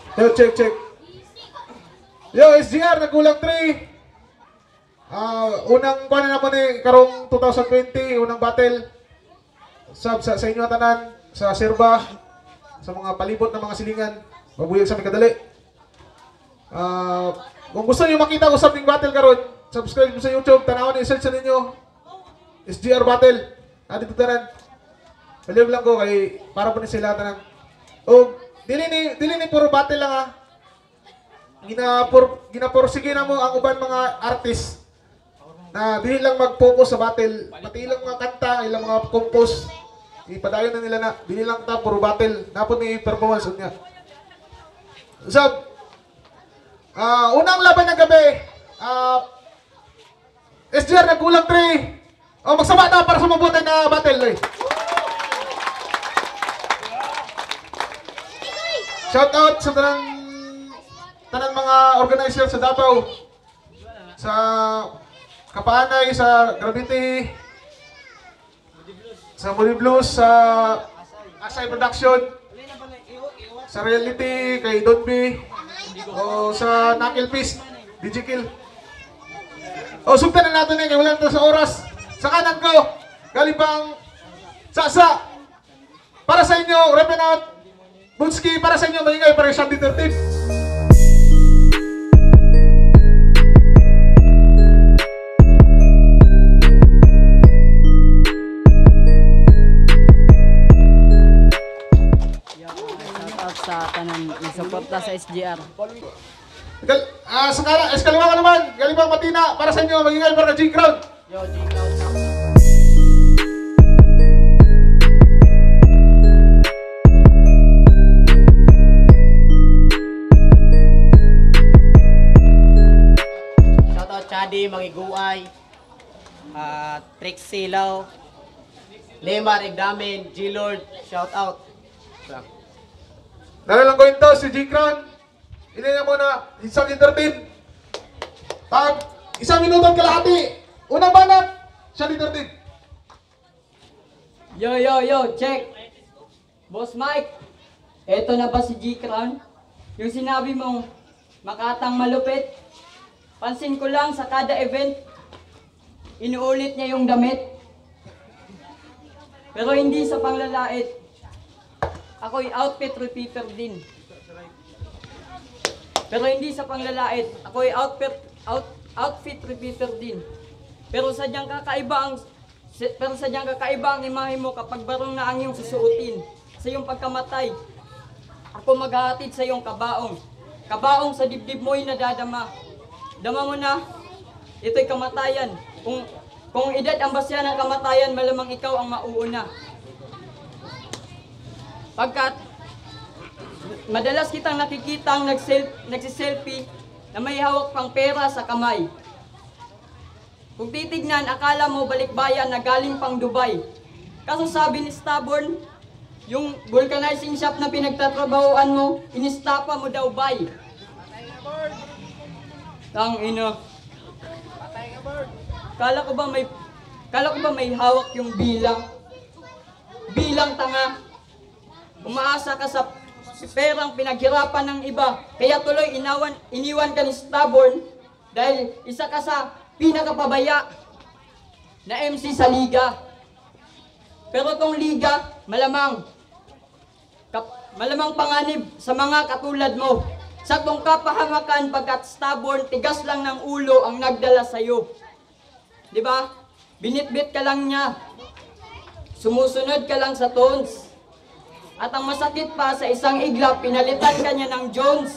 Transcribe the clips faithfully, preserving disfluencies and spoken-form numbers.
Check, check, check. Yo, S G R, nagkulang three. Uh, unang kuha na naman eh, karong two thousand twenty, unang battle. Sab sa, sa inyo tanan, sa Serba, sa mga palibot ng mga silingan. Mabuyag sa mikadali. Uh, kung gusto niyo makita ko sa battle karon, subscribe mo sa YouTube, tanawon i-search sa ninyo. S G R Battle. Ah, dito tanan. Baliw lang ko kay para po ni sila tanan. O dili ni dili ni puro battle lang ah. Ginapor ginaporsige na mo ang uban mga artist na dili lang mag-focus sa battle, pati ilang mga kanta, ilang mga compose. Ipadayon na nila na dili lang ta puro battle, napon ni performance niya. So, uh, unang laban ng gabi, uh, S G R nagkulang three. O magsama na para sa mabuti na battle eh. Shout out sa tanang tanang mga organizer sa Davao, sa Kapaanay, sa Gravity, sa Moody Blues, sa Asay Production, sa Reality, kay Don B, o sa Knuckle Fist, D J Kill. O sugtan na natin eh, kaya wala na sa oras. Sa kanan ko, galing pang Sasa. Para sa inyo, Revenant Bunski, para sa inyo, maingay para sa thirteen. Sa tanan nagsuporta sa S G R. Gal, ah, sa kala, eskaliwa ka naman, galing pang Matina, para sa inyo, maingay para G-Crowd. Yo, G-Crowd. Shoutout Chadi, Mangiguay, uh, Trixie Silaw, Lemar Igdamin, G-Lord, shoutout. Nalalang ko ito, si G-Crown. Hindi niya muna, isang thirteen. Pag isang minutong kalahati, unang banat, siya thirteen. Yo, yo, yo, check. Boss Mike, eto na ba si G-Crown? Yung sinabi mong makatang malupit. Pansin ko lang sa kada event, inuulit niya yung damit. Pero hindi sa panglalait. Ako'y outfit repeater din. Pero hindi sa panglalait. Ako'y outfit out, outfit repeater din. Pero sadyang kakaiba ang pero sadyang kakaiba ang imahe mo kapag barong na ang iyong susuotin. Sa iyong pagkamatay, ako maghahatid sa iyong kabaong. Kabaong sa dibdib mo'y nadadama. Dama mo na, ito'y kamatayan. Kung kung edad ang basya ng kamatayan, malamang ikaw ang mauuna. Pagkat madalas kitang nakikitang nagsiselfie na may hawak pang pera sa kamay. Kung titignan, akala mo balikbayan na galing pang Dubai. Kaso sabi ni Stubborn, yung vulcanizing shop na pinagtatrabahoan mo, inistapa mo daw bay. Tang ino. Kala ko ba may kala ko ba may hawak yung bilang? Bilang tanga. Umaasa ka sa perang pinaghirapan ng iba, kaya tuloy inawan, iniwan ka ni Stubborn dahil isa ka sa pinakapabaya na M C sa liga. Pero tong liga, malamang, kap, malamang panganib sa mga katulad mo. Sa tong kapahamakan pagkat Stubborn, tigas lang ng ulo ang nagdala sa'yo. Diba? Binitbit ka lang niya. Sumusunod ka lang sa tones. At ang masakit pa, sa isang iglap, pinalitan ka niya ng Jones.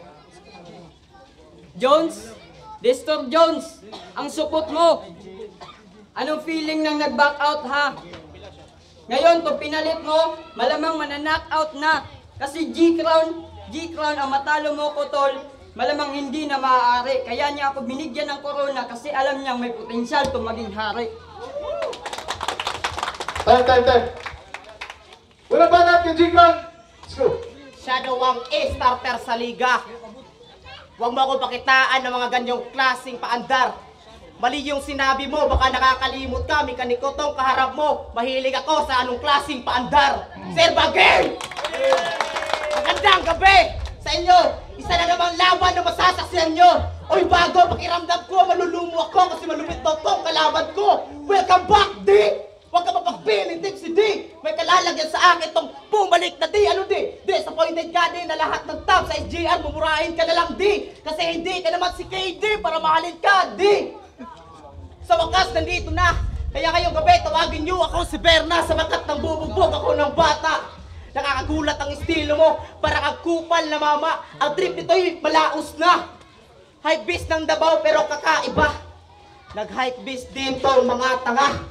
Jones? Destor Jones, ang supot mo. Anong feeling nang nag-back out ha? Ngayon, to pinalit mo, malamang mananack out na. Kasi G-Crown, G-Crown ang matalo mo ko tol, malamang hindi na maaari. Kaya niya ako binigyan ng corona kasi alam niyang may potensyal to maging hari. Time, time, time. Wala ba natin, G-Crown? Let's go. Siya daw ang A-starter sa liga. Huwag mo akong pakitaan ng mga ganyong klaseng paandar. Mali yung sinabi mo, baka nakakalimot ka, mekanikotong kaharap mo. Mahilig ako sa anong klaseng paandar. Sir Bagay! Magandang gabi sa inyo nyo! Isa na namang laban na masasaksihan nyo! Oy, bago, pakiramdam ko, malulumo ako kasi malupit daw tong kalaban ko! Welcome back, D! Huwag ka mapagpiling, Tipsy D! May kalalagyan sa akin tong bumalik na D! Ano D? Disappointed ka din na lahat ng top sa S G R, mumurahin ka na lang D! Kasi hindi ka naman si K D para mahalin ka, D! Sa wakas, nandito na! Kaya ngayong gabi, tawagin nyo ako si Berna sa bakat ng bubugbog ako ng bata! Nakakagulat ang estilo mo, para kang kupal na mama. Ang trip nito'y malaos na. Hype beast ng Davao pero kakaiba. Nag-hype beast din tong mga tanga.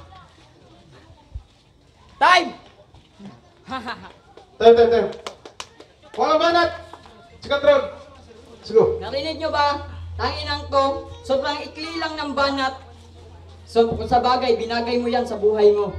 Time! Time, time, time. Mga banat! Second round. Sige. Narinig nyo ba? Tanginang to, sobrang ikli lang ng banat. So, kung sa bagay, binagay mo yan sa buhay mo.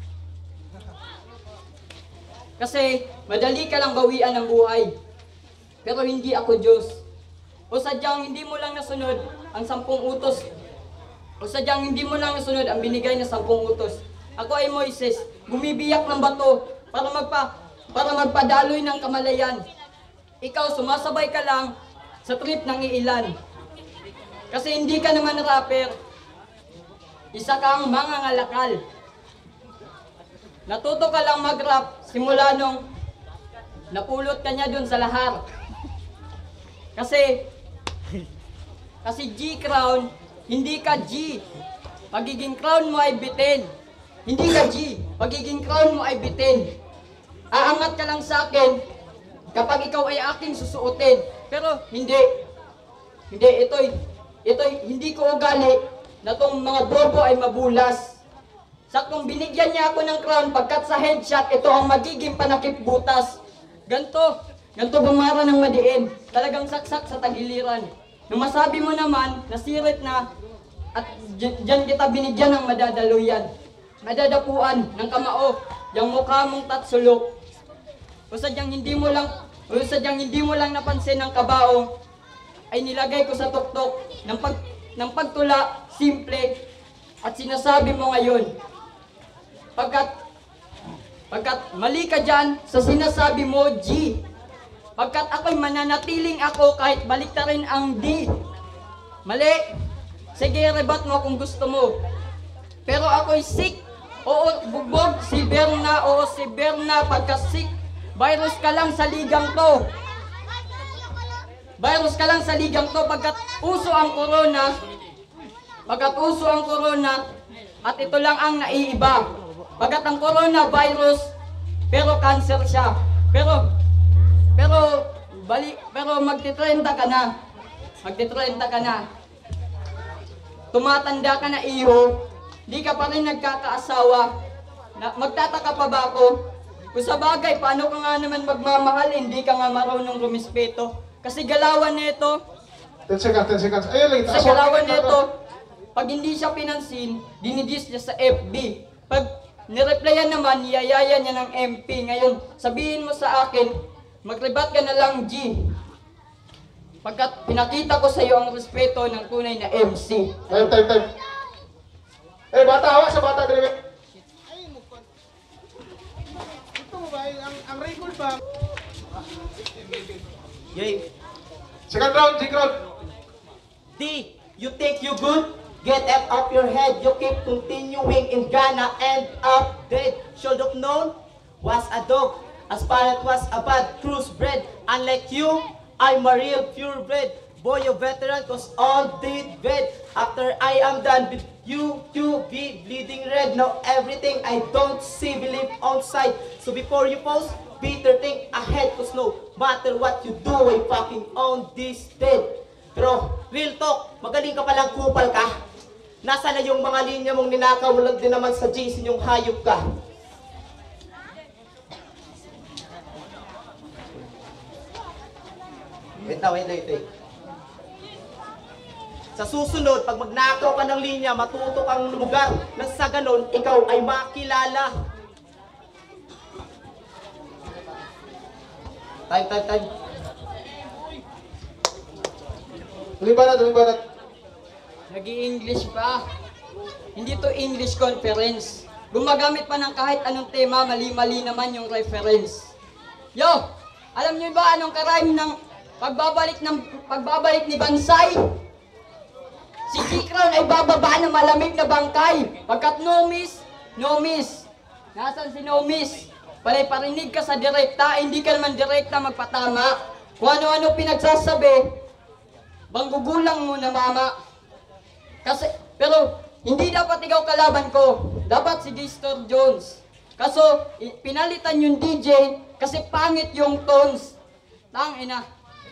Kasi, madali ka lang bawian ng buhay. Pero hindi ako Diyos. O sadyang hindi mo lang nasunod ang sampung utos. O sadyang hindi mo lang nasunod ang binigay na sampung utos. Ako ay Moises, bumibiyak ng bato para magpa para magpadaloy ng kamalayan. Ikaw sumasabay ka lang sa trip ng iilan. Kasi hindi ka naman rapper. Isa kang mangangalakal. Natuto ka lang mag-rap simula nung napulot ka niya dun sa lahar. Kasi kasi G Crown, hindi ka G. Pagiging crown mo ay bitin. Hindi ka G. Pagiging crown mo ay bitin. Aangat ka lang sa akin kapag ikaw ay aking susuotin. Pero hindi. Hindi, ito'y, ito'y hindi ko ugali na tong mga bobo ay mabulas. Saktong binigyan niya ako ng crown pagkat sa headshot, ito ang magiging panakip butas. Ganto, ganto bumara ng madiin. Talagang saksak sa tagiliran. Nung masabi mo naman, nasirit na, at dyan kita binigyan ng madadaluyan. Madadapuan ng kamao, yung mukha mong tatsulok. O sadyang hindi mo lang, o sadyang hindi mo lang napansin ng kabao, ay nilagay ko sa tuktok ng, pag, ng pagtula, simple, at sinasabi mo ngayon. Pagkat, pagkat mali ka dyan sa sinasabi mo, G. Pagkat ako'y mananatiling ako kahit baliktarin ang D. Mali. Sige, rebat mo kung gusto mo. Pero ako'y sick. Oo, bugbog, si Berna, oo, si Berna, pagka-sick. Virus ka lang sa ligang to. Virus ka lang sa ligang to pagkat uso ang corona. Pagkat uso ang corona, at ito lang ang naiiba. Pagkat ang coronavirus, pero cancer siya. Pero, pero, bali, pero magtitrenta ka na. Magtitrenta ka na. Tumatanda ka na iho. Di ka pa rin nagkakaasawa. Na, magtataka pa ba ako? Kung sa bagay, paano ka nga naman magmamahal, hindi ka nga marunong rumispeto. Kasi galawan nito, ten seconds, ten seconds. Ayun lang. kasi galawan nito, pag hindi siya pinansin, dinidis niya sa F B. Pag nireplyan naman, niyayaya niya ng M P. Ngayon, sabihin mo sa akin, magrebat ka na lang, G. Pagkat pinakita ko sa iyo ang respeto ng tunay na M C. Time, time, time. Eh, bata, hawak sa bata, dali. Ito mo ba, ang, ang record ba? Yay. Second round, G crowd. D, you think you good? Get up off your head. You keep continuing in Ghana, end up dead. Should have known was a dog, as Pilot was a bad cruise bred. Unlike you, I'm a real purebred. Boy, a veteran, cause on the bed. After I am done with you, you be bleeding red. Now everything I don't see, believe on sight. So before you post, better think ahead, cause no matter what you do, I fucking on this bed. Pero, real talk, magaling ka palang kupal ka. Nasa na yung mga linya mong ninakaw, walang din naman sa G C yung hayop ka. Wait na, wait, wait, wait. Sa susunod, pag magnakaw ka ng linya, matuto kang lugar na sa ganon, ikaw ay makilala. Time, time, time. Tumibanat, tumibanat. Nag-i-English pa. Hindi to English conference. Gumagamit pa ng kahit anong tema, mali-mali naman yung reference. Yo! Alam niyo ba anong karime ng pagbabalik ng pagbabalik ni Bansay, si G-Crown ay bababa ng malamig na bangkay. Pagkat no miss, no miss. Nasaan si no miss? Palay parinig ka sa direkta, hindi ka naman direkta magpatama. Kung ano-ano pinagsasabi, banggugulang mo na mama. Kasi, pero hindi dapat ikaw kalaban ko. Dapat si Gistor Jones. Kaso, i- pinalitan yung D J kasi pangit yung tones. Tang ina.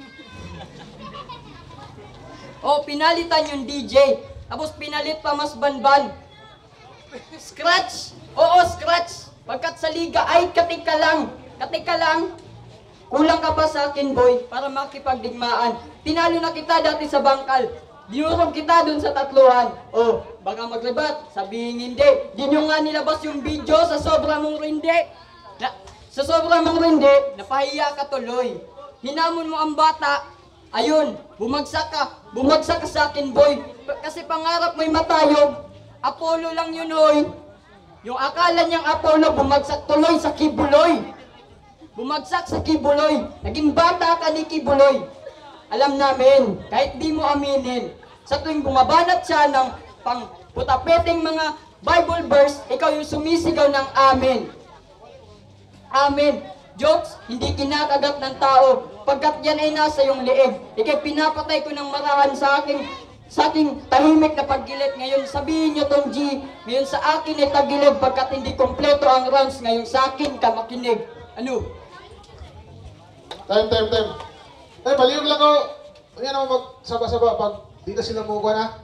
O, pinalitan yung D J. Tapos pinalit pa mas banban. Scratch! Oo, scratch! Pagkat sa liga, ay katika lang. Katika lang. Kulang ka pa sa akin, boy, para makipagdigmaan. Tinalo na kita dati sa bangkal. Dinurog kita dun sa tatluhan. Oh, baka magrebat, sabihin hindi. Di nyo nga nilabas yung video sa sobra mong rindi. Na, sa sobra mong rindi, napahiya ka tuloy. Hinamon mo ang bata, ayun, bumagsak ka. Bumagsak ka sa akin, boy. P- Kasi pangarap mo'y matayog. Apollo lang yun, hoy. Yung akala niyang Apollo, bumagsak tuloy sa Kibuloy. Bumagsak sa Kibuloy. Naging bata ka ni Kibuloy. Alam namin, kahit di mo aminin, sa tuwing bumabanat siya ng pang putapeteng mga Bible verse, ikaw yung sumisigaw ng amen. Amen. Jokes, hindi kinakagat ng tao. Pagkat yan ay nasa iyong leeg. Ikay pinapatay ko ng marahan sa aking sa aking tahimik na paggilit. Ngayon sabihin niyo Tom G, ngayon sa akin ay tagilid pagkat hindi kompleto ang rounds. Ngayon sa akin ka makinig. Ano? Time, time, time. Ay, palihog lang ako. Yan ako magsaba-saba pag di na sila mukha na.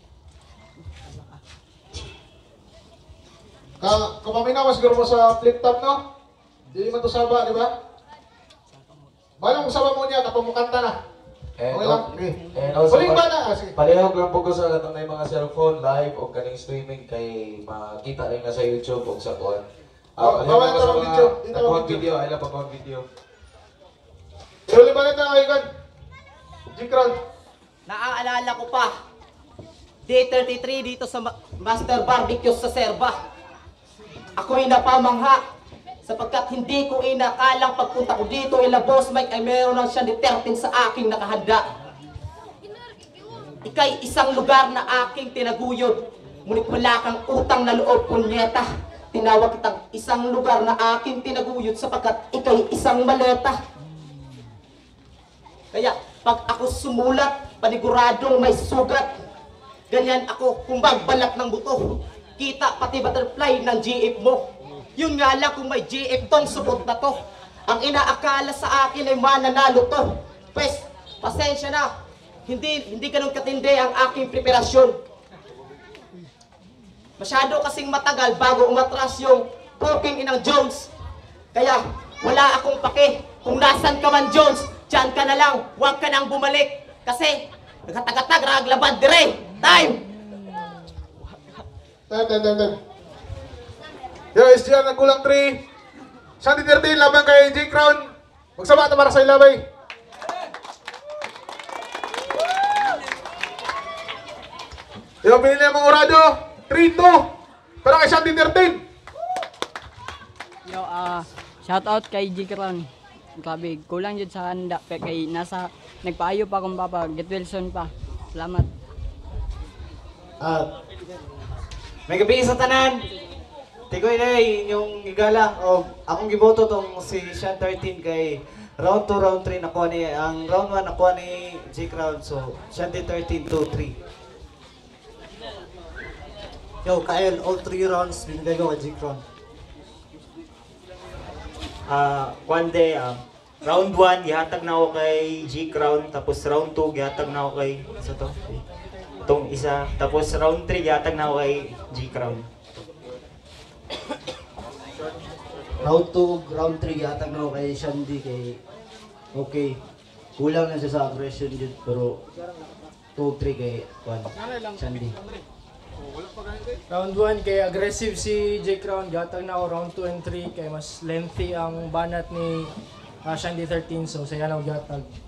Ka Kapaminaw, siguro mo sa flip top, no? Di man to saba, di ba? Balang saba mo niya, tapos mo kanta na. And, Okay lang? Okay. and also, Huling ba na? Ah, sige. palihog lang po ko sa katong na mga cellphone, live, o kaning streaming kay makita rin na sa YouTube o sa kuhan. Oh, Uh, bawal palihog na sa ang mga video. Dito ang nagkuhan video. video, ay lang pag video. Huli ba na tayo, Ikan? G-Crown. Naaalala ko pa, day thirty-three dito sa Ma- Master Barbecue sa Serba. Ako'y napamangha sapagkat hindi ko inakalang pagpunta ko dito ila Boss Mike ay meron ng siya ni thirteen sa aking nakahanda. Ika'y isang lugar na aking tinaguyod, ngunit wala kang utang na loob, punyeta. Tinawag kitang isang lugar na aking tinaguyod sapagkat ika'y isang maleta. Kaya pag ako sumulat, paniguradong may sugat. Ganyan ako kung magbalat ng buto. Kita pati butterfly ng G F mo. Yun nga lang kung may G F tong subot na to. Ang inaakala sa akin ay mananalo to. Pues, pasensya na. Hindi, hindi ganun katindi ang aking preparasyon. Masyado kasing matagal bago umatras yung booking inang Jones. Kaya wala akong pake kung nasan ka man Jones. Diyan ka na lang, huwag ka nang bumalik. Kasi, nagkatagatag, raglabad dire. Time! Time, time, time, time. Yo, S G R nagkulang three. Shanty thirteen, laban kay G-Crown. Magsama ito para sa ilabay. Yo, pinili ang mga orado. three two. Para kay Shanty thirteen. Yo, ah, shout out kay G-Crown. Grabe, kulang yun sa handa. Pe, kay nasa, nagpaayo pa kung papa, Get Wilson pa. Salamat. At may gabi sa tanan. Tigoy na yung igala. O, akong giboto tong si Sean thirteen kay round two, round three nakuha ni, ang round one nakuha ni G-Crown. So, Sean thirteen, two, three. Yo, Kyle, all three rounds binigay ko kay G-Crown. Ah, one day, ah, round one, gihatag na ako kay G-Crown, tapos round two, gihatag na ako kay, isa to, itong isa, tapos round three, gihatag na ako kay G-Crown. Round two, round three, yatag na ako kay Shandy, kay... Okay, kulang na siya sa aggression dito, pero two, three kay Juan, Shandy. Round one kay aggressive si J Crown, gatag na ako round two and three kay mas lengthy ang banat ni uh, Shandy thirteen, so saya na ako gatag.